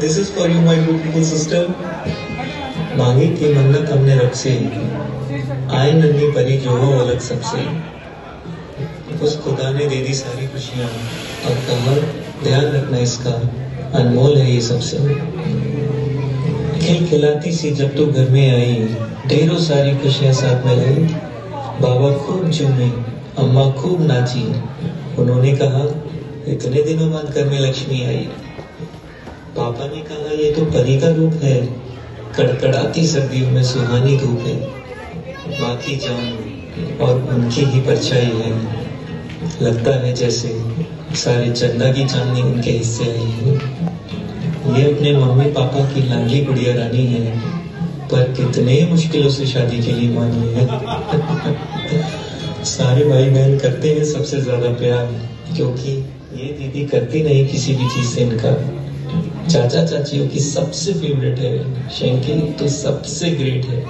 This is for you my beautiful sister. मांगी थी मन्नत हमने रब से, आए नन्ही परी जो हो अलग सबसे। उस खुदा ने दे दी सारी खुशियां और कहा ध्यान रखना इसका, अनमोल है ये सबसे। खिलखिलाती सी जब तू घर में आई, ढेरों सारी खुशियां साथ में लाई। बाबा खूब झूमे, अम्मा खूब नाची। उन्होंने कहा इतने दिनों बाद घर में लक्ष्मी आई। पापा ने कहा ये तो परी का रूप है, कड़कड़ाती सर्दियों में सुहानी धूप है। बाकी जान और उनकी ही परछाई है, लगता है जैसे सारे चंदा की चांदनी उनके हिस्से आई है। ये अपने मम्मी पापा की लाडली गुड़िया रानी है, पर कितने मुश्किलों से शादी के लिए मानी है। सारे भाई बहन करते हैं सबसे ज्यादा प्यार, क्योंकि ये दीदी करती नहीं किसी भी चीज से इनकार। चाचा चाचियों की सबसे फेवरेट है, शैंकी तो सबसे ग्रेट है।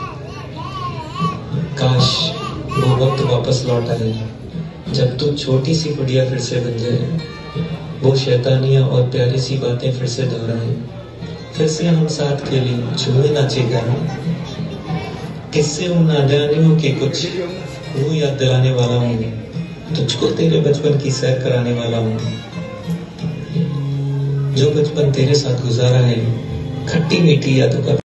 काश वो वक्त वापस लौट आए, जब तो छोटी सी गुड़िया फिर से बन जाए। वो शैतानियां और प्यारी सी बातें फिर से दोहराए, फिर से हम साथ खेले झूमे नाचे गाए। किससे उन नादानियों के कुछ वो याद दिलाने वाला हूँ, तुझको तेरे बचपन की सैर कराने वाला हूँ। जो बचपन तेरे साथ गुजारा है, खट्टी मीठी यादों का